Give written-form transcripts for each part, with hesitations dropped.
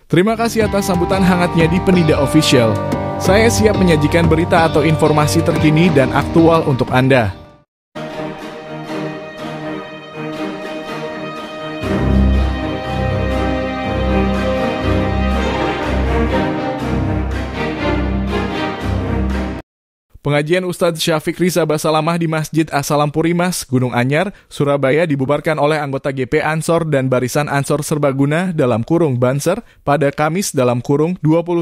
Terima kasih atas sambutan hangatnya di Penida Official. Saya siap menyajikan berita atau informasi terkini dan aktual untuk Anda. Pengajian Ustadz Syafiq Riza Basalamah di Masjid As-Salampurimas, Gunung Anyar, Surabaya dibubarkan oleh anggota GP Ansor dan Barisan Ansor Serbaguna dalam kurung Banser pada Kamis dalam kurung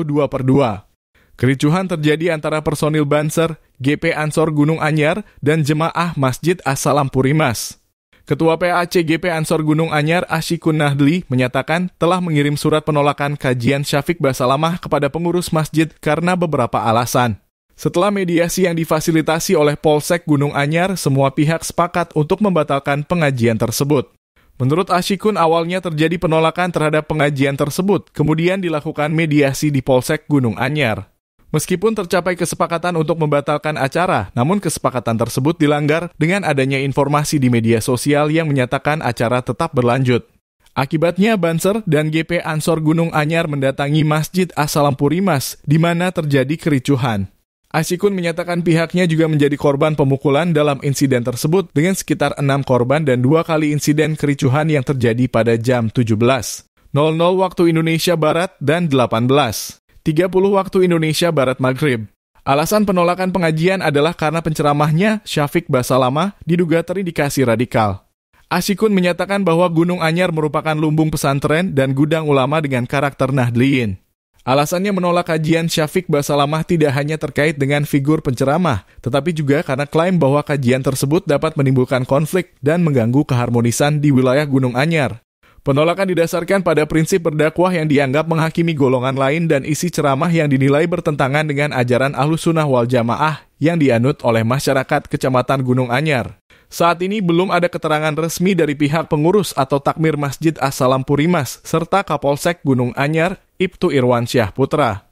22/2. Kericuhan terjadi antara personil Banser, GP Ansor Gunung Anyar, dan jemaah Masjid As-Salampurimas. Ketua PAC GP Ansor Gunung Anyar Asyikun Nahdli menyatakan telah mengirim surat penolakan kajian Syafiq Basalamah kepada pengurus masjid karena beberapa alasan. Setelah mediasi yang difasilitasi oleh Polsek Gunung Anyar, semua pihak sepakat untuk membatalkan pengajian tersebut. Menurut Asyikun, awalnya terjadi penolakan terhadap pengajian tersebut, kemudian dilakukan mediasi di Polsek Gunung Anyar. Meskipun tercapai kesepakatan untuk membatalkan acara, namun kesepakatan tersebut dilanggar dengan adanya informasi di media sosial yang menyatakan acara tetap berlanjut. Akibatnya, Banser dan GP Ansor Gunung Anyar mendatangi Masjid As-Salampurimas, di mana terjadi kericuhan. Asyikun menyatakan pihaknya juga menjadi korban pemukulan dalam insiden tersebut dengan sekitar 6 korban dan 2 kali insiden kericuhan yang terjadi pada jam 17.00 waktu Indonesia Barat dan 18.30 waktu Indonesia Barat Maghrib. Alasan penolakan pengajian adalah karena penceramahnya, Syafiq Basalamah, diduga terindikasi radikal. Asyikun menyatakan bahwa Gunung Anyar merupakan lumbung pesantren dan gudang ulama dengan karakter Nahdliyin. Alasannya menolak kajian Syafiq Basalamah tidak hanya terkait dengan figur penceramah, tetapi juga karena klaim bahwa kajian tersebut dapat menimbulkan konflik dan mengganggu keharmonisan di wilayah Gunung Anyar. Penolakan didasarkan pada prinsip berdakwah yang dianggap menghakimi golongan lain dan isi ceramah yang dinilai bertentangan dengan ajaran Ahlussunnah wal Jamaah yang dianut oleh masyarakat Kecamatan Gunung Anyar. Saat ini belum ada keterangan resmi dari pihak pengurus atau takmir Masjid As-Salampurimas serta Kapolsek Gunung Anyar, Ibtu Irwansyah Putra.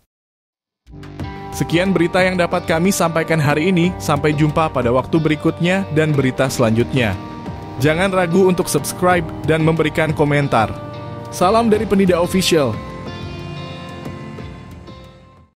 Sekian berita yang dapat kami sampaikan hari ini. Sampai jumpa pada waktu berikutnya dan berita selanjutnya. Jangan ragu untuk subscribe dan memberikan komentar. Salam dari Penida Official.